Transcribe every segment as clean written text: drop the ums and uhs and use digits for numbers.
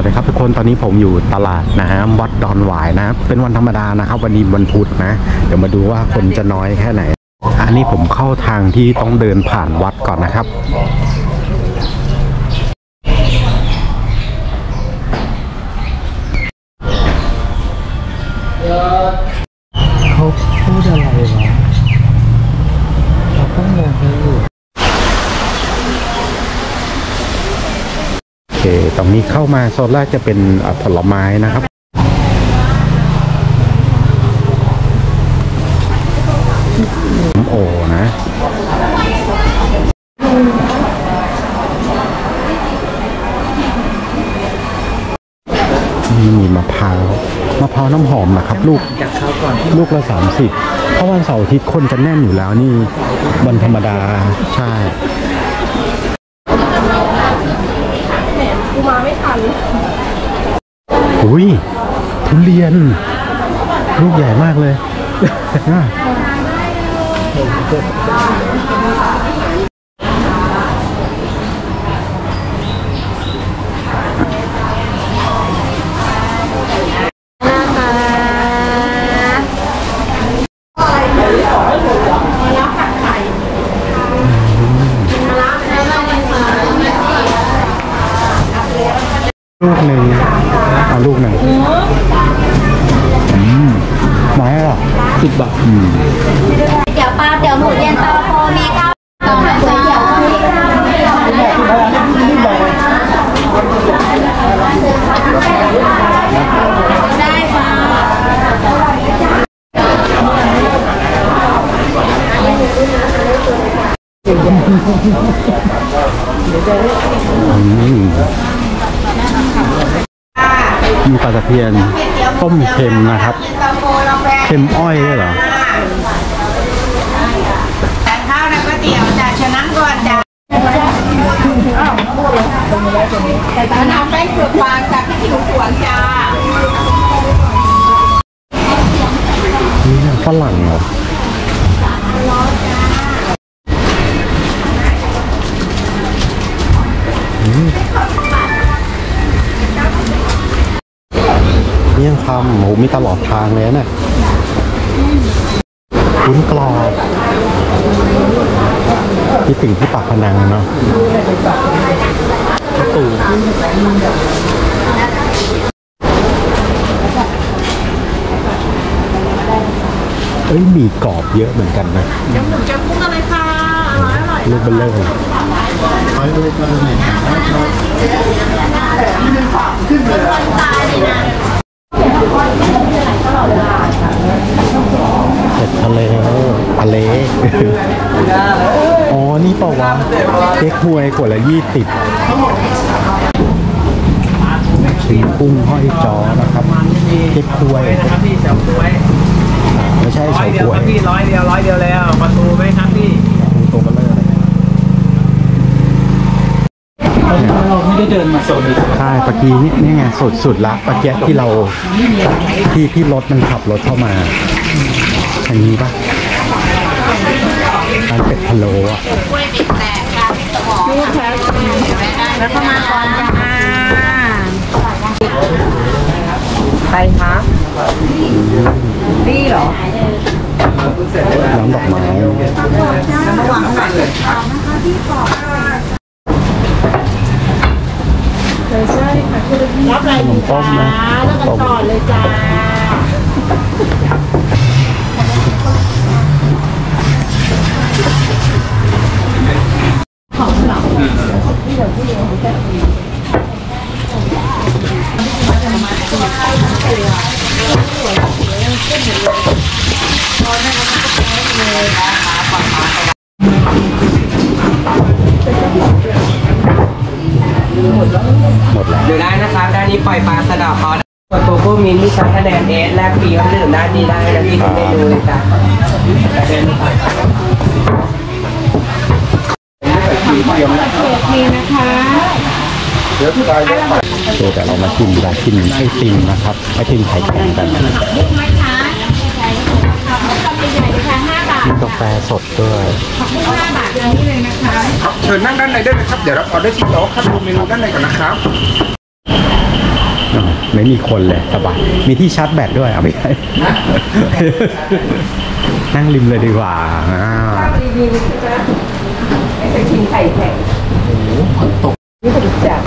ดีครับทุกคนตอนนี้ผมอยู่ตลาดน้ำวัดดอนหวายนะเป็นวันธรรมดานะครับวันนี้วันพุธนะเดี๋ยวมาดูว่าคนจะน้อยแค่ไหนอันนี้ผมเข้าทางที่ต้องเดินผ่านวัดก่อนนะครับเขาพูดอะไรวะเราต้องมองให้โอเคตรงนี้เข้ามาโซนแรกจะเป็นผลไม้นะครับโอ้นะมีมะพร้าวน้ำหอมนะครับลูกละ30เพราะวันเสาร์อาทิตย์คนจะแน่นอยู่แล้วนี่วันธรรมดาใช่กูมาไม่ทันอุ้ยทุเรียนลูกใหญ่มากเลยลูกหนึ่งเอาลูกหนึ่งไม้หรอ10 บาทเดี๋ยวปลาเดี๋ยวหมูเย็นตาโฟมีข้าวต้มก๋วยเตี๋ยวได้ค่ะมีปลาตะเพียนต้มเค็มนะครับเค็มอ้อยด้วยเหรอแต่ข้าวนะก๋วยเตี๋ยวจ้ะชนะก่อนจ้ะน้ำแป้งเผือกฟางจากที่ผิวสวนจ้านี่ฝรั่งเหรอนี่ยังทำโหมีตลอดทางเลยนะวุ้นกรอบที่ถึงที่ปากพนังเนาะตู่เอ้ยมีกรอบเยอะเหมือนกันนะเดี๋ยวหมูจะกุ้งอะไรค่ะอร่อยลูกเบลเลอร์ขึ้นเลยเผ็ดทะเลอ๋อนี่เปล่าวะเก๊กฮวยขวดละ20ชิ้นกุ้งห้อยจอนะครับเก๊กฮวยนะครับพี่เฉาก๊วยไม่ใช่เฉาก๊วยพี่100 เดียวแล้วประตูไหมครับพี่ตัวเบลเลอร์เราไม่ได้เดินมาโซนนี้ใช่ปะกี้นี่ไงสุดละปะเกี๊ยที่เราที่รถมันขับรถเข้ามาอันนี้ปะร้านเป็ดพะโล้อะกล้วยปิดแตกค่ะสมองแล้วก็มาก่อนจ้าไปคะนี่เหรอน้ำดอกไม้ระวังหน่อยเลยนะคะที่ขอบใช่ค่ะรับอะไรดีจ้าแล้วกันต่อเลยจ้าของหลังที่เดี๋ยวที่เขาจะหมดแล้วดูได้นะครับด้านนี้ปล่อยปลาสะเดาะคอกดโกโก้มินที่ชั้นคะแนนSแลกฟรีวันดื่มด้านนี้ได้นะพี่ทุกเมนูเลยจ้ะมีนะคะเดี๋ยวแต่เรามาชิมไอติมนะครับไอติมไข่แข็งกันมุกไหมคะคำใหญ่ๆเลยค่ะ5 บาทกินกาแฟสดด้วย 5 บาทนี้เลยนะคะเชิญนั่งด้านในได้เลยครับเดี๋ยวเราออเดอร์ที่โต๊ะครับดูเมนูด้านในก่อนนะครับไม่มีคนเลยสบายมีที่ชาร์จแบตด้วยเอาไปใช้ นั่งริมเลยดีกว่าดีๆนะไม่เคยกินไข่แข็งนี่ก็ดูจับ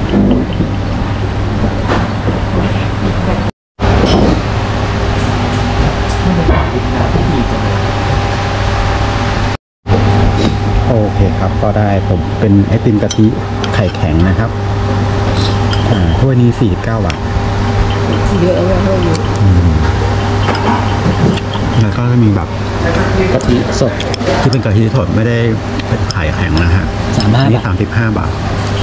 โอเคครับก็ได้ผมเป็นไอติมกะทิไข่แข็งนะครับถ้วยนี้49 บาทเยอะเลยแล้วก็มีแบบกะทิสดที่เป็นกะทิสดไม่ได้เป็นไข่แข็งนะฮะนี่35 บาท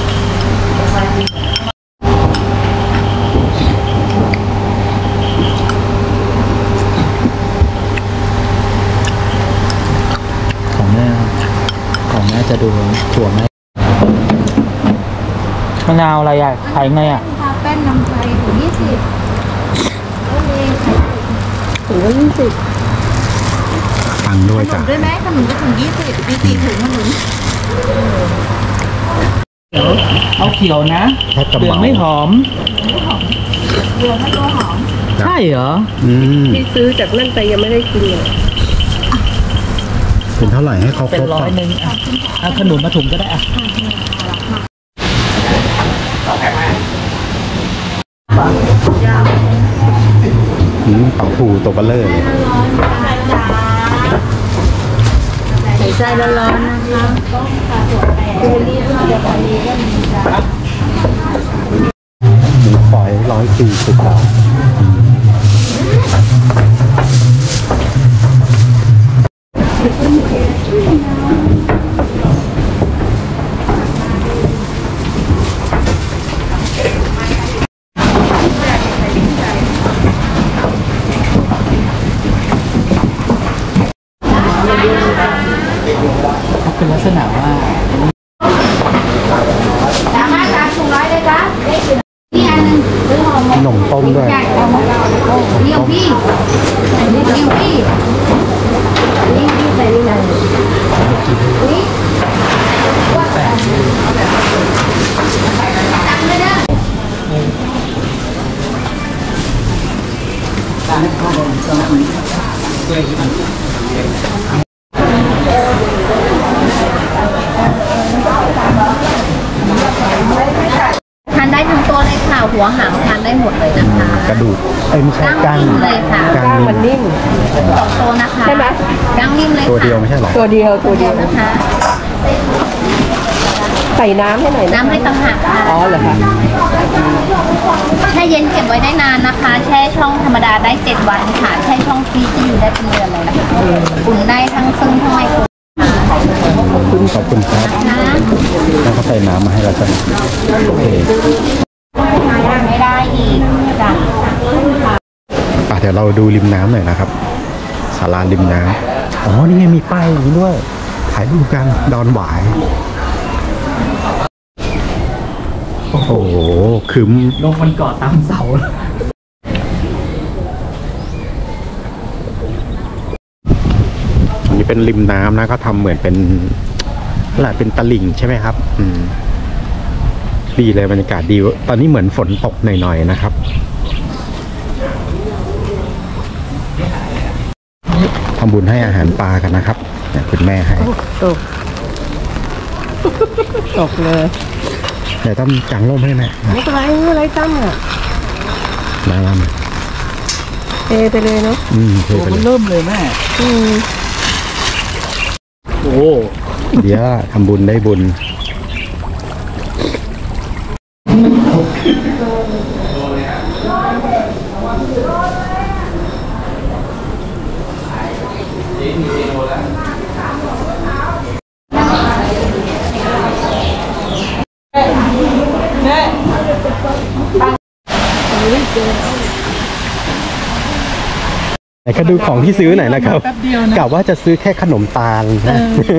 ของแม่จะดูถั่วแม่มะนาวอะไรอ่ะขายไงอ่ะแป้นน้ำไทยถุง20ก็มีถุงละ20 ตังด้วยจ้ะด้วยไหมขนมก็ถุง20มี4 ถุงขนมเอาเขียวนะเหลืองไม่หอมเหลืองไม่ตัวหอมใช่เหรอที่ซื้อจากนั่นไปยังไม่ได้กินเลยเป็นเท่าไหร่ให้เขาครบเป็น100เอาขนมมาถุงก็ได้อ่ะเป่าผูตัวเบลเลอร์เลยใส่ไส้ร้อนๆนะคะเจลลี่ก็จะมีก็มีจ้ะหมูฝอย140 บาทเป็นลักษณะว่าสามารถสั่งถุง100เลยครับนี่อันนึงซื้อห่อหมกขนมต้มด้วยเดี่ยวพี่นี่ใส่นี่ไงนี่ตังไม่ได้ทานได้ทั้งตัวเลยค่ะหัวหางทานได้หมดเลยนะคะกระดูกไม่ใช่ก้างเลยค่ะก้างมันนิ่ม 2 ตัวนะคะใช่ไหมก้างนิ่มเลยค่ะตัวเดียวไม่ใช่หรอตัวเดียวนะคะใส่น้ำให้หน่อยน้ำให้ต่างหากค่ะอ๋อเหรอคะแช่เย็นเก็บไว้ได้นานนะคะแช่ช่องธรรมดาได้7 วันค่ะแช่ช่องฟรีซจะอยู่ได้เป็นเดือนเลยนะคะอุ่นได้ทั้งซึ่งทั้งไมโครขอบคุณครับแล้วก็ใส่น้ำมาให้เราจังโอเคไม่ได้อีกจ้ะเดี๋ยวเราดูริมน้ำหน่อยนะครับศาลาริมน้ำอ๋อนี่ไงมีป้ายอย่างนี้ด้วยถ่ายรูปกันดอนหวายโอ้โหคืมลงมันเกาะตามเสาอันนี้เป็นริมน้ำนะก็ทำเหมือนเป็นอะไรเป็นตลิ่งใช่ไหมครับดีเลยบรรยากาศดีตอนนี้เหมือนฝนตกหน่อยๆนะครับทำบุญให้อาหารปลากันนะครับคุณแม่ให้ตกเลยเดี๋ยวต้องจังร่มให้แม่ไม่เป็นไรตั้งอ่ะมาลเทไปเลยเนาะเทไปเลยเริ่มเลยแม่โอ้เดี๋ยวทำบุญได้บุญไหนก็ดูของที่ซื้อหน่อยนะครับกะว่าจะซื้อแค่ขนมตาลนะ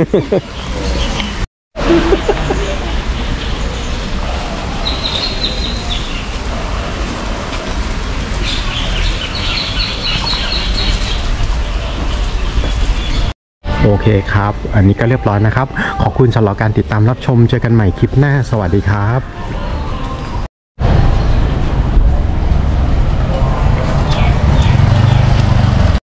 โอเคครับอันนี้ก็เรียบร้อยนะครับขอบคุณสำหรับการติดตามรับชมเจอกันใหม่คลิปหน้าสวัสดีครับ